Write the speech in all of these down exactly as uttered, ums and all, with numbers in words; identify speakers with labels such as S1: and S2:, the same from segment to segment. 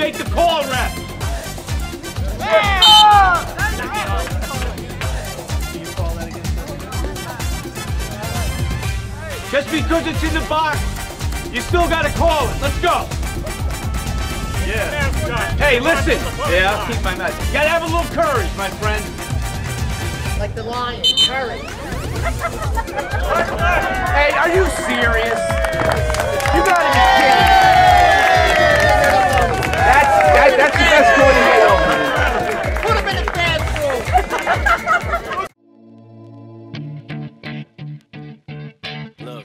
S1: make the call, ref. Just because it's in the box, you still gotta call it. Let's go. Yeah. Hey, listen. Yeah, I'll keep my message. You gotta have a little courage, my friend.
S2: Like the lion, courage.
S1: Hey, are you serious? You gotta be kidding. That's, that, that's the best score to get over.
S2: Put him in the bathroom.
S3: Look,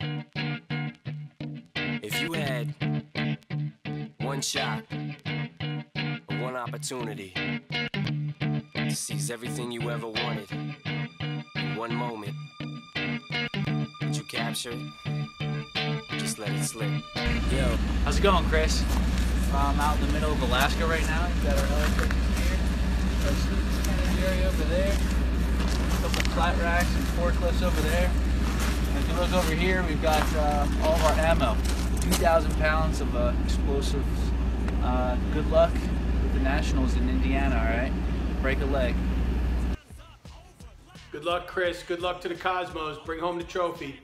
S3: if you had one shot or one opportunity to seize everything you ever wanted in one moment, would you capture it or just let it slip?
S4: Yo, how's it going, Chris? I'm out in the middle of Alaska right now. We've got our helicopter here, our sleeping kind of area over there, a couple flat racks and forklifts over there. And if you look over here, we've got uh, all of our ammo, two thousand pounds of uh, explosives. Uh, good luck with the Nationals in Indiana, all right? Break a leg.
S1: Good luck, Chris. Good luck to the Cosmos. Bring home the trophy.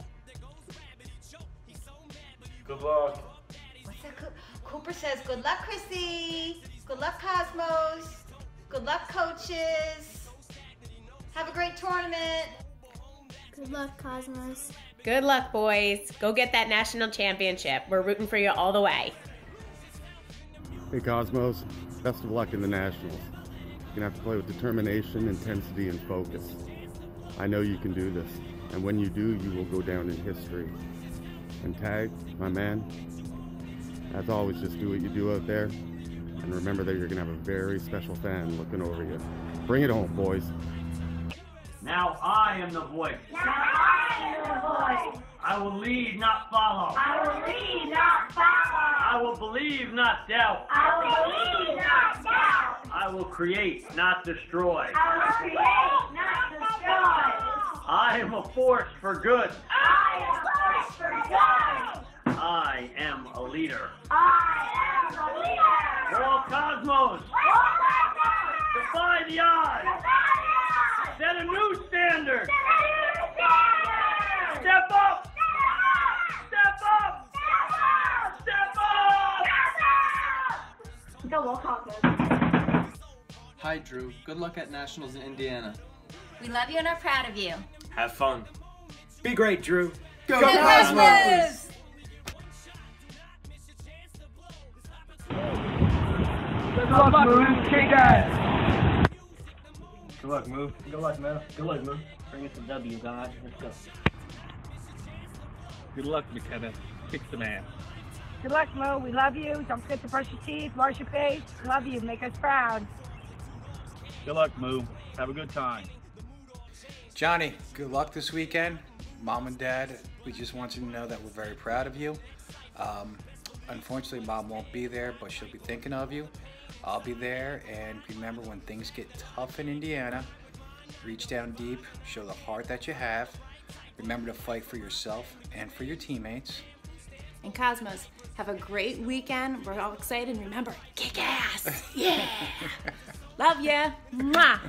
S5: Good luck.
S6: What's that? Co- Cooper says, good luck, Chrissy. Good luck, Cosmos. Good luck, coaches. Have a great tournament.
S7: Good luck, Cosmos.
S8: Good luck, boys. Go get that national championship. We're rooting for you all the way.
S9: Hey, Cosmos. Best of luck in the Nationals. You're going to have to play with determination, intensity, and focus. I know you can do this, and when you do, you will go down in history. And Tag, my man, as always, just do what you do out there, and remember that you're going to have a very special fan looking over you. Bring it home, boys.
S10: Now I am the voice.
S11: Now I am the voice.
S10: I will lead, not follow.
S11: I will lead, not follow.
S10: I will believe, not doubt.
S11: I will believe, not doubt.
S10: I will create, not destroy.
S11: I will create, not destroy.
S10: I am a force for good.
S11: I am a force for good.
S10: I am a leader.
S11: I am a leader.
S10: All cosmos.
S11: All cosmos.
S10: Defy the odds.
S11: Defy the odds.
S10: Set a new standard.
S11: Set a new standard.
S10: Step up. Step up.
S11: Step up. Step up. Go, all cosmos.
S12: Hi, Drew. Good luck at Nationals in Indiana.
S6: We love you and are proud of you.
S3: Have fun.
S1: Be great, Drew.
S6: Go, Go Cosmos!
S10: Good luck, Move. Kick ass.
S5: Good luck, Move. Good luck, man. Good luck, Move.
S10: Bring us a W, God. Let's go.
S13: Good luck, McKenna. Kick some ass.
S14: Good luck, Mo. We love you. Don't forget to brush your teeth, wash your face. Love you. Make us proud.
S13: Good luck, Moo. Have a good time.
S15: Johnny, good luck this weekend. Mom and Dad, we just want you to know that we're very proud of you. Um, unfortunately, Mom won't be there, but she'll be thinking of you. I'll be there, and remember, when things get tough in Indiana, reach down deep, show the heart that you have. Remember to fight for yourself and for your teammates.
S8: And Cosmos, have a great weekend. We're all excited. And remember, kick ass. Yeah. Love ya. Mwah.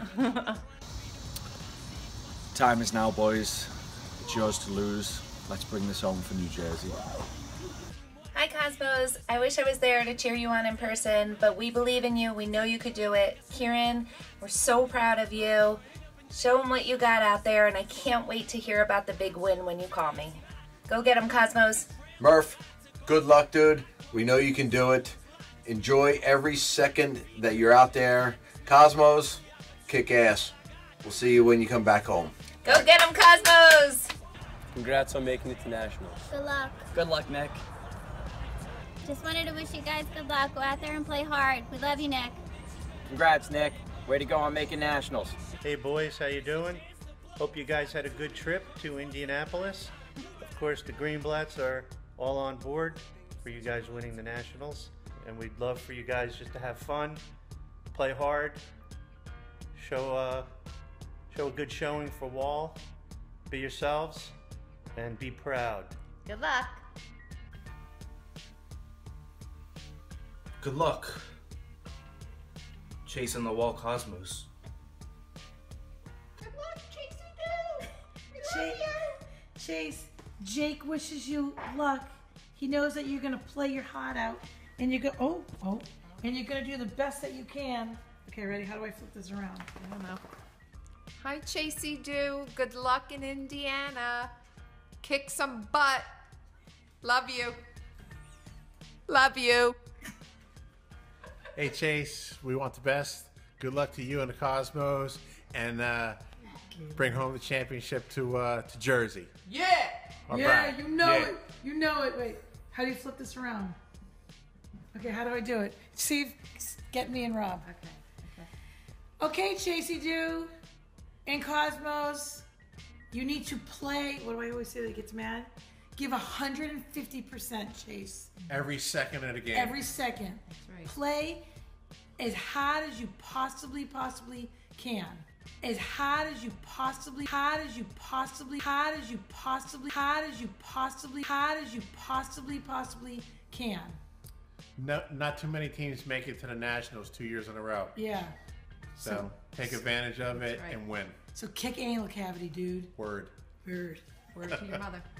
S16: Time is now, boys. It's yours to lose. Let's bring this home for New Jersey.
S17: Hi, Cosmos. I wish I was there to cheer you on in person, but we believe in you. We know you could do it. Kieran, we're so proud of you. Show them what you got out there, and I can't wait to hear about the big win when you call me. Go get them, Cosmos.
S18: Murph, good luck, dude. We know you can do it. Enjoy every second that you're out there. Cosmos, kick ass. We'll see you when you come back home.
S17: Go get them, Cosmos!
S3: Congrats on making it to Nationals.
S7: Good luck.
S12: Good luck, Nick.
S7: Just wanted to wish you guys good luck. Go out there and play hard. We love you, Nick.
S3: Congrats, Nick. Way to go on making Nationals.
S19: Hey, boys, how you doing? Hope you guys had a good trip to Indianapolis. Of course, the Greenblatts are all on board for you guys winning the Nationals, and we'd love for you guys just to have fun, play hard, show uh, show a good showing for Wall, be yourselves, and be proud.
S6: Good luck.
S5: Good luck chasing the Wall Cosmos.
S6: Good luck, Chasey Doo. We love
S20: Chase,
S6: you.
S20: Chase, Jake wishes you luck. He knows that you're gonna play your heart out, and you're go oh oh, and you're gonna do the best that you can. Okay, ready? How do I flip this around? I don't know.
S21: Hi, Chasey Doo. Good luck in Indiana. Kick some butt. Love you. Love you.
S19: Hey, Chase, we want the best. Good luck to you and the Cosmos, and uh, bring home the championship to uh, to Jersey.
S21: Yeah.
S19: All
S20: yeah,
S19: right.
S20: you know
S19: Yeah.
S20: it. You know it. Wait, how do you flip this around? Okay, how do I do it? Steve, get me and Rob. Okay. Okay, Chasey Doo and Cosmos, you need to play. What do I always say that gets mad? Give one hundred fifty percent, Chase.
S19: Every second of the game.
S20: Every second. That's right. Play as hard as you possibly, possibly can. As hard as you possibly, hard as you possibly, hard as you possibly, hard as you possibly, hard as you possibly, possibly can.
S19: No, not too many teams make it to the Nationals two years in a row.
S20: Yeah.
S19: So,
S20: So-
S19: take advantage of it
S20: right.
S19: and win.
S20: So kick anal cavity, dude.
S19: Word.
S20: Word.
S21: Word to your mother.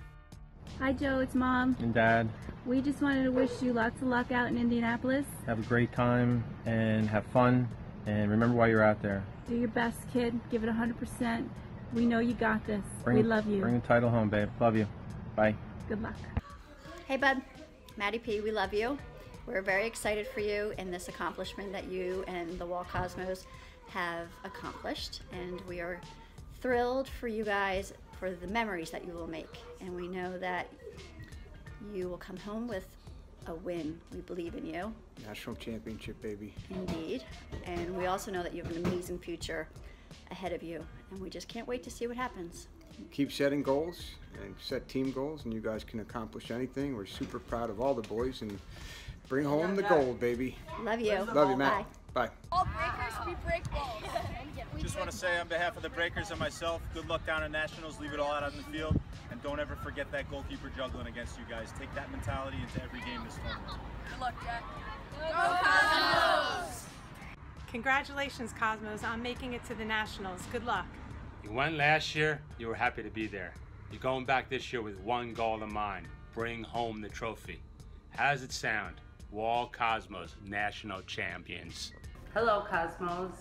S22: Hi Joe, it's Mom.
S23: And Dad,
S22: We just wanted to wish you lots of luck out in Indianapolis.
S23: have a great time and have fun, and remember why you're out there.
S22: Do your best, kid. Give it one hundred percent. We know you got this.
S23: Bring,
S22: we love you.
S23: Bring the title home, babe. Love you. Bye.
S22: Good luck.
S24: Hey bud, Maddie P, we love you. We're very excited for you and this accomplishment that you and the Wall Cosmos have accomplished, and we are thrilled for you guys for the memories that you will make, and we know that you will come home with a win. We believe in you.
S25: National championship, baby.
S24: Indeed. And we also know that you have an amazing future ahead of you, and we just can't wait to see what happens.
S25: Keep setting goals and set team goals, and you guys can accomplish anything. We're super proud of all the boys, and bring home the gold, baby.
S24: Love you.
S25: Love you, Matt. Bye.
S26: All breakers, we break balls.
S27: Just want to say on behalf of the Breakers and myself, good luck down at Nationals. Leave it all out on the field. And don't ever forget that goalkeeper juggling against you guys. Take that mentality into every game this tournament.
S26: Good luck, Jack.
S21: Go Cosmos!
S28: Congratulations, Cosmos, on making it to the Nationals. Good luck.
S1: You won last year, you were happy to be there. You're going back this year with one goal in mind. Bring home the trophy. How does it sound? Wall Cosmos, national champions.
S29: Hello, Cosmos.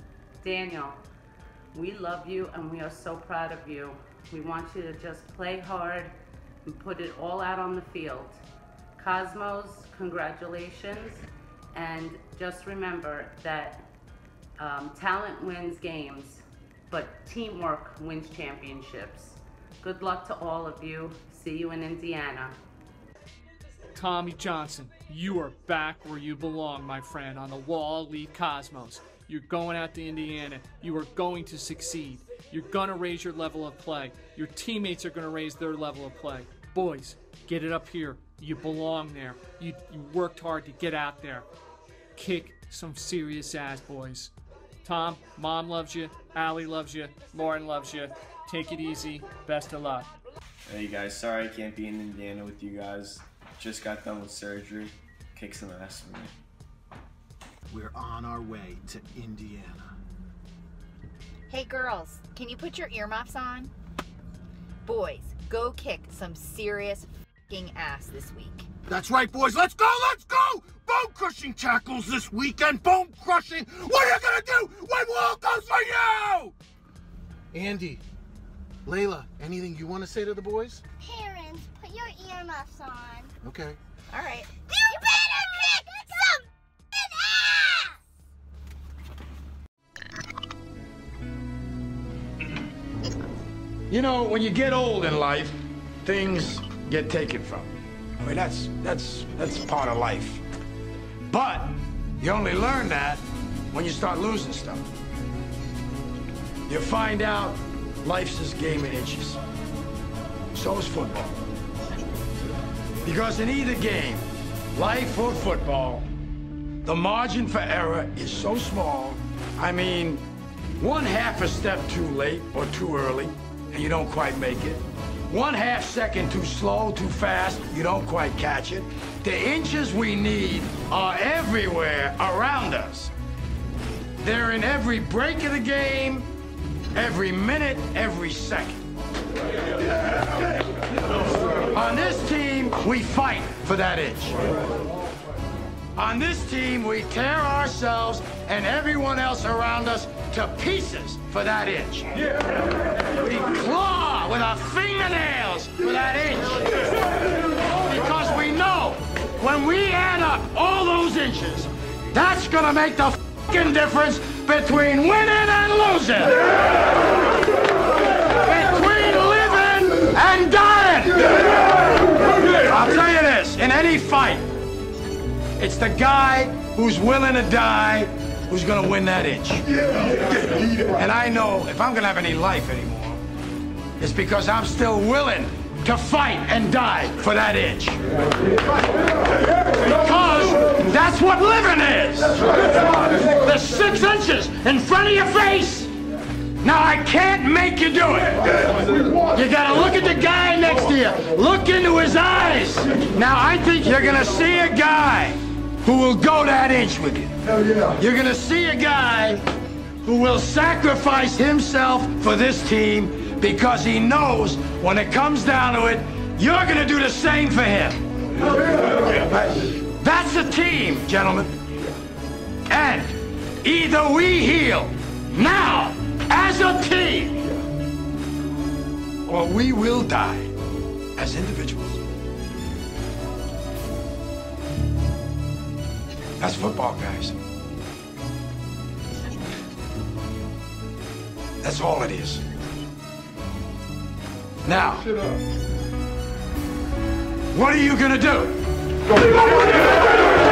S29: Daniel, we love you and we are so proud of you. We want you to just play hard and put it all out on the field. Cosmos, congratulations. And just remember that um, talent wins games, but teamwork wins championships. Good luck to all of you. See you in Indiana.
S30: Tommy Johnson, you are back where you belong, my friend, on the Wall Elite Cosmos. You're going out to Indiana. You are going to succeed. You're going to raise your level of play. Your teammates are going to raise their level of play. Boys, get it up here. You belong there. You, you worked hard to get out there. Kick some serious ass, boys. Tom, Mom loves you. Allie loves you. Lauren loves you. Take it easy. Best of luck.
S31: Hey guys, sorry I can't be in Indiana with you guys. Just got done with surgery. Kick some ass for me.
S32: We're on our way to Indiana.
S33: Hey girls, can you put your earmuffs on? Boys, go kick some serious f***ing ass this week.
S32: That's right, boys. Let's go, let's go! Bone crushing tackles this weekend. Bone crushing. What are you gonna do when Wall goes for you? Andy, Layla, anything you want to say to the boys?
S11: Parents, put your earmuffs on.
S32: Okay.
S33: All right.
S11: You better kick some ass!
S34: You know, when you get old in life, things get taken from you. I mean, that's, that's, that's part of life. But you only learn that when you start losing stuff. You find out life's this game in inches. So is football. Because in either game, life or football, the margin for error is so small. I mean, one half a step too late or too early, and you don't quite make it. one half second too slow, too fast, you don't quite catch it. The inches we need are everywhere around us. They're in every break of the game, every minute, every second. On this team, we fight for that inch. On this team, we tear ourselves and everyone else around us to pieces for that inch. We claw with our fingernails for that inch. Because we know when we add up all those inches, that's gonna make the fucking difference between winning and losing. Between living and dying. I'll tell you this, in any fight, it's the guy who's willing to die who's gonna win that inch. And I know if I'm gonna have any life anymore, it's because I'm still willing to fight and die for that inch. Because that's what living is. The six inches in front of your face. Now I can't make you do it. You gotta look at the guy next to you. Look into his eyes. Now I think you're gonna see a guy who will go that inch with you. You're gonna see a guy who will sacrifice himself for this team because he knows when it comes down to it, you're gonna do the same for him. That's a team, gentlemen. And either we heal now as a team, or we will die as individuals. That's football, guys. That's all it is. Now, what are you gonna do?